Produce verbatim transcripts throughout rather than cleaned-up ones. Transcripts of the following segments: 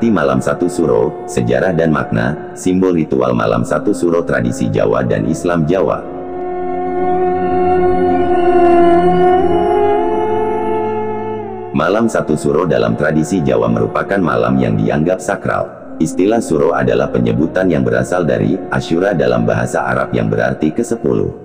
Arti malam satu suro, sejarah dan makna, simbol ritual malam satu suro tradisi Jawa dan Islam Jawa. Malam satu suro dalam tradisi Jawa merupakan malam yang dianggap sakral. Istilah suro adalah penyebutan yang berasal dari Asyura dalam bahasa Arab yang berarti kesepuluh.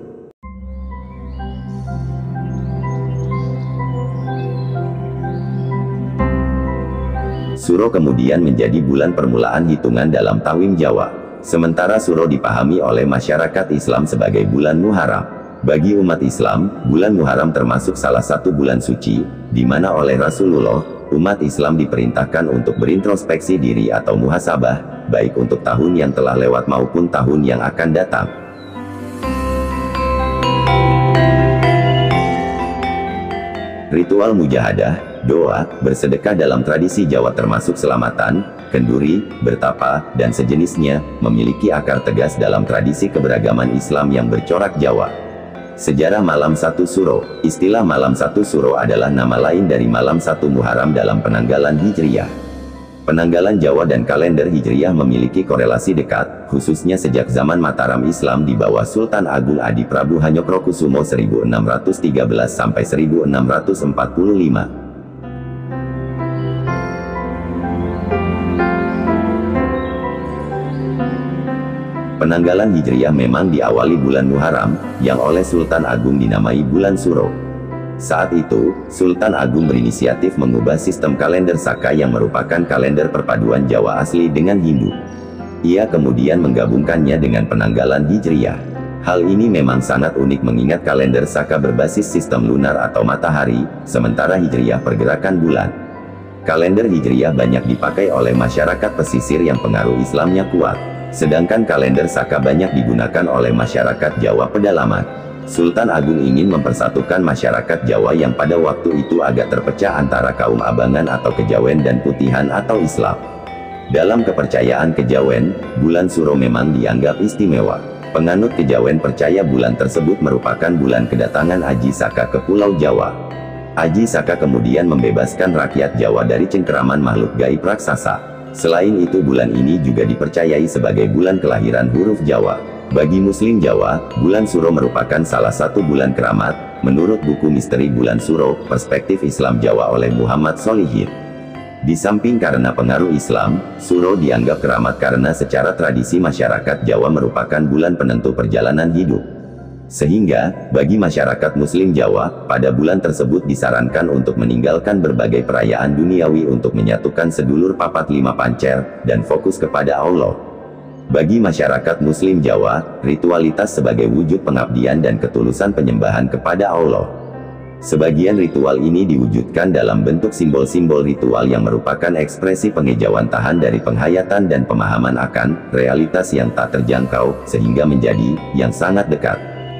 Suro kemudian menjadi bulan permulaan hitungan dalam Tawim Jawa. Sementara Suro dipahami oleh masyarakat Islam sebagai bulan Muharram. Bagi umat Islam, bulan Muharram termasuk salah satu bulan suci, di mana oleh Rasulullah, umat Islam diperintahkan untuk berintrospeksi diri atau muhasabah, baik untuk tahun yang telah lewat maupun tahun yang akan datang. Ritual mujahadah, doa, bersedekah dalam tradisi Jawa termasuk selamatan, kenduri, bertapa, dan sejenisnya, memiliki akar tegas dalam tradisi keberagaman Islam yang bercorak Jawa. Sejarah malam satu suro. Istilah malam satu suro adalah nama lain dari malam satu Muharram dalam penanggalan Hijriyah. Penanggalan Jawa dan kalender Hijriyah memiliki korelasi dekat, khususnya sejak zaman Mataram Islam di bawah Sultan Agung Adi Prabu Hanyokrokusumo seribu enam ratus tiga belas sampai seribu enam ratus empat puluh lima. Penanggalan Hijriyah memang diawali bulan Muharram, yang oleh Sultan Agung dinamai bulan Suro. Saat itu, Sultan Agung berinisiatif mengubah sistem kalender Saka yang merupakan kalender perpaduan Jawa asli dengan Hindu. Ia kemudian menggabungkannya dengan penanggalan Hijriyah. Hal ini memang sangat unik mengingat kalender Saka berbasis sistem lunar atau matahari, sementara Hijriyah pergerakan bulan. Kalender Hijriyah banyak dipakai oleh masyarakat pesisir yang pengaruh Islamnya kuat. Sedangkan kalender Saka banyak digunakan oleh masyarakat Jawa pedalaman. Sultan Agung ingin mempersatukan masyarakat Jawa yang pada waktu itu agak terpecah antara kaum Abangan atau Kejawen dan Putihan atau Islam. Dalam kepercayaan Kejawen, bulan Suro memang dianggap istimewa. Penganut Kejawen percaya bulan tersebut merupakan bulan kedatangan Aji Saka ke Pulau Jawa. Aji Saka kemudian membebaskan rakyat Jawa dari cengkeraman makhluk gaib raksasa. Selain itu bulan ini juga dipercayai sebagai bulan kelahiran huruf Jawa. Bagi Muslim Jawa, bulan Suro merupakan salah satu bulan keramat, menurut buku Misteri Bulan Suro, Perspektif Islam Jawa oleh Muhammad Solihin. Di samping karena pengaruh Islam, Suro dianggap keramat karena secara tradisi masyarakat Jawa merupakan bulan penentu perjalanan hidup. Sehingga, bagi masyarakat Muslim Jawa, pada bulan tersebut disarankan untuk meninggalkan berbagai perayaan duniawi untuk menyatukan sedulur papat lima pancer, dan fokus kepada Allah. Bagi masyarakat Muslim Jawa, ritualitas sebagai wujud pengabdian dan ketulusan penyembahan kepada Allah. Sebagian ritual ini diwujudkan dalam bentuk simbol-simbol ritual yang merupakan ekspresi pengejawantahan dari penghayatan dan pemahaman akan realitas yang tak terjangkau, sehingga menjadi yang sangat dekat.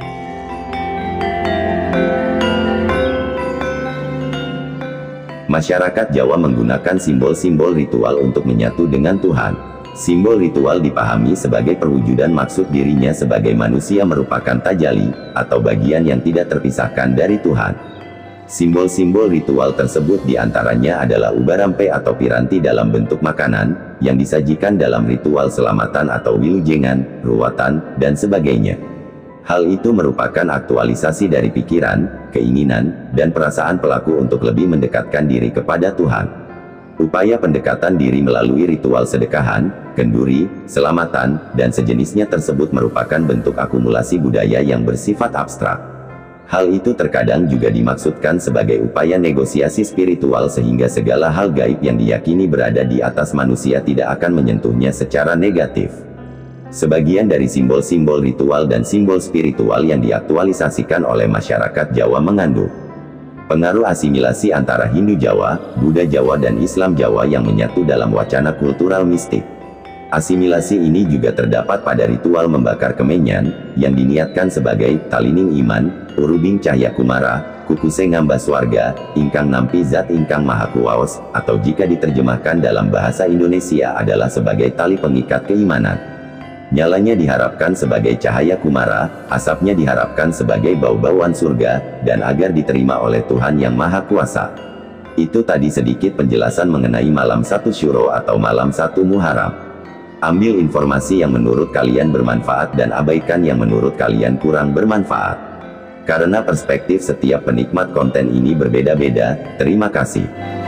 Masyarakat Jawa menggunakan simbol-simbol ritual untuk menyatu dengan Tuhan. Simbol ritual dipahami sebagai perwujudan maksud dirinya sebagai manusia merupakan tajali, atau bagian yang tidak terpisahkan dari Tuhan. Simbol-simbol ritual tersebut diantaranya adalah ubarampe atau piranti dalam bentuk makanan, yang disajikan dalam ritual selamatan atau wilujengan, ruwatan, dan sebagainya. Hal itu merupakan aktualisasi dari pikiran, keinginan, dan perasaan pelaku untuk lebih mendekatkan diri kepada Tuhan. Upaya pendekatan diri melalui ritual sedekahan, kenduri, selamatan, dan sejenisnya tersebut merupakan bentuk akumulasi budaya yang bersifat abstrak. Hal itu terkadang juga dimaksudkan sebagai upaya negosiasi spiritual sehingga segala hal gaib yang diyakini berada di atas manusia tidak akan menyentuhnya secara negatif. Sebagian dari simbol-simbol ritual dan simbol spiritual yang diaktualisasikan oleh masyarakat Jawa mengandung pengaruh asimilasi antara Hindu Jawa, Buddha Jawa dan Islam Jawa yang menyatu dalam wacana kultural mistik. Asimilasi ini juga terdapat pada ritual membakar kemenyan, yang diniatkan sebagai talining iman, urubing cahya kumara, kukuse ngambas warga, ingkang nampi zat ingkang maha kuwaos, atau jika diterjemahkan dalam bahasa Indonesia adalah sebagai tali pengikat keimanan. Nyalanya diharapkan sebagai cahaya kumara, asapnya diharapkan sebagai bau-bauan surga, dan agar diterima oleh Tuhan Yang Maha Kuasa. Itu tadi sedikit penjelasan mengenai malam satu Syuro atau malam satu Muharram. Ambil informasi yang menurut kalian bermanfaat dan abaikan yang menurut kalian kurang bermanfaat. Karena perspektif setiap penikmat konten ini berbeda-beda. Terima kasih.